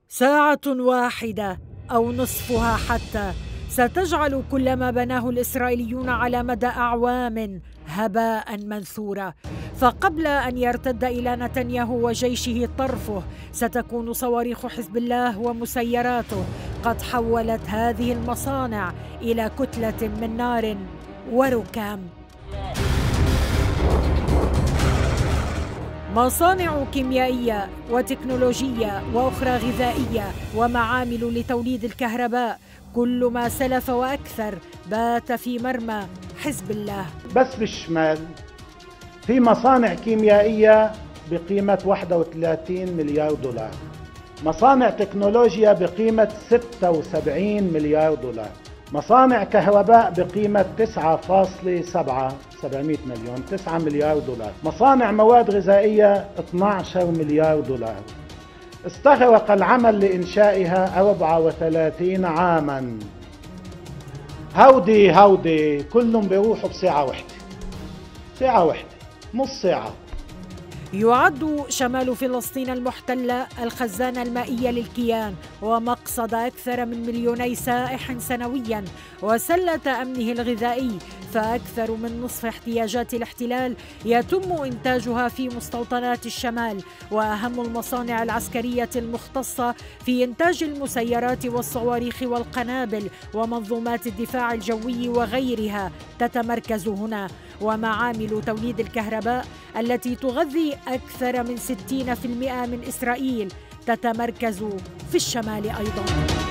ساعة واحدة أو نصفها حتى ستجعل كل ما بناه الإسرائيليون على مدى أعوام هباء منثورا. فقبل أن يرتد إلى نتنياهو وجيشه طرفه، ستكون صواريخ حزب الله ومسيراته قد حولت هذه المصانع إلى كتلة من نار وركام. مصانع كيميائية وتكنولوجية وأخرى غذائية ومعامل لتوليد الكهرباء، كل ما سلف وأكثر بات في مرمى حزب الله. بس بالشمال في مصانع كيميائية بقيمة 31 مليار دولار، مصانع تكنولوجيا بقيمة 76 مليار دولار، مصانع كهرباء بقيمة 9.7 مليون 9 مليار دولار، مصانع مواد غذائية 12 مليار دولار. استغرق العمل لإنشائها 34 عاما. هودي كلهم بيروحوا بساعة واحدة نص ساعة. يعد شمال فلسطين المحتلة الخزانة المائية للكيان ومقصد أكثر من 2,000,000 سائح سنوياً وسلة أمنه الغذائي، فأكثر من نصف احتياجات الاحتلال يتم إنتاجها في مستوطنات الشمال. وأهم المصانع العسكرية المختصة في إنتاج المسيرات والصواريخ والقنابل ومنظومات الدفاع الجوي وغيرها تتمركز هنا، ومعامل توليد الكهرباء التي تغذي أكثر من 60% من إسرائيل تتمركز في الشمال أيضاً.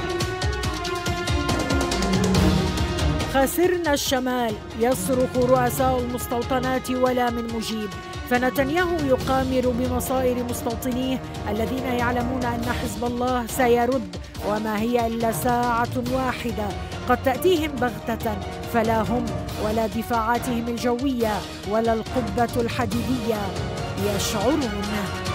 خسرنا الشمال، يصرخ رؤساء المستوطنات ولا من مجيب. فنتنياهو يقامر بمصائر مستوطنيه الذين يعلمون أن حزب الله سيرد، وما هي إلا ساعة واحدة قد تأتيهم بغتة، فلا هم ولا دفاعاتهم الجوية ولا القبة الحديدية يشعرون.